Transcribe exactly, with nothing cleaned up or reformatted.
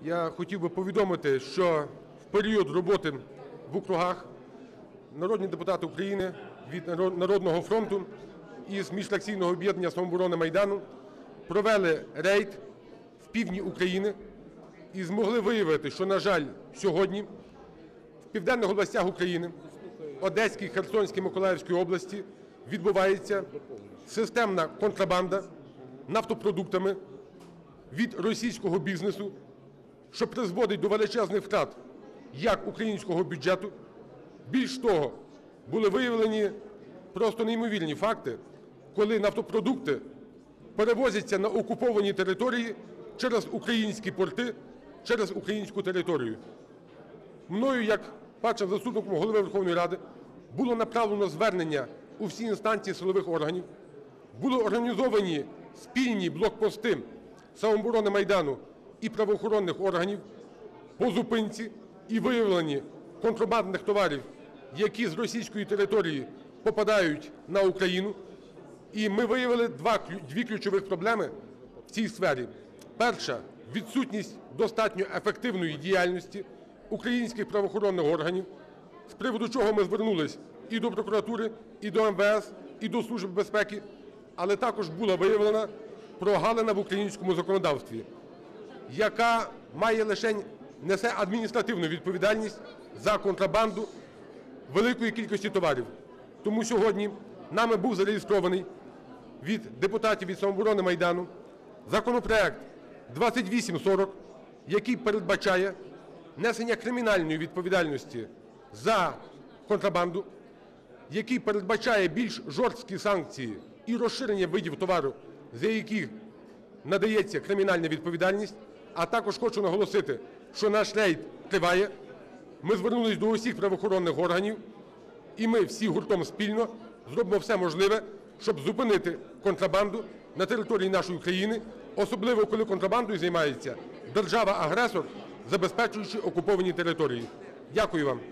Я хотів би повідомити, що в період роботи в округах народні депутати України від "Народного фронту" із міжфракційного об'єднання "Самооборона Майдану" провели рейд в півдні України і змогли виявити, що, на жаль, сьогодні в південних областях України – Одеській, Херсонській, Миколаївській області – відбувається системна контрабанда нафтопродуктами від російського бізнесу, що призводить до величезних втрат як українського бюджету. Більш того, були виявлені просто неймовірні факти, коли нафтопродукти перевозяться на окуповані території через українські порти, через українську територію. Мною як першим заступником Голови Верховної Ради було направлено звернення у всі інстанції силових органів, були організовані спільні блокпости "Самооборони Майдану" і правоохоронних органів по зупинці і виявленні контрабандних товарів, які з російської території попадають на Україну. І ми виявили два, дві ключових проблеми в цій сфері. Перша – відсутність достатньо ефективної діяльності українських правоохоронних органів, з приводу чого ми звернулись і до прокуратури, і до ем ве ес, і до Служби безпеки, але також була виявлена прогалина в українському законодавстві, яка має лишень, несе адміністративну відповідальність за контрабанду великої кількості товарів. Тому сьогодні нами був зареєстрований від депутатів від "Самооборони Майдану" законопроект двадцять вісім сорок, який передбачає несення кримінальної відповідальності за контрабанду, який передбачає більш жорсткі санкції і розширення видів товару, за які надається кримінальна відповідальність. А також хочу наголосити, що наш рейд триває. Ми звернулись до усіх правоохоронних органів, і ми всі гуртом спільно зробимо все можливе, щоб зупинити контрабанду на території нашої країни, особливо коли контрабандою займається держава-агресор, забезпечуючи окуповані території. Дякую вам.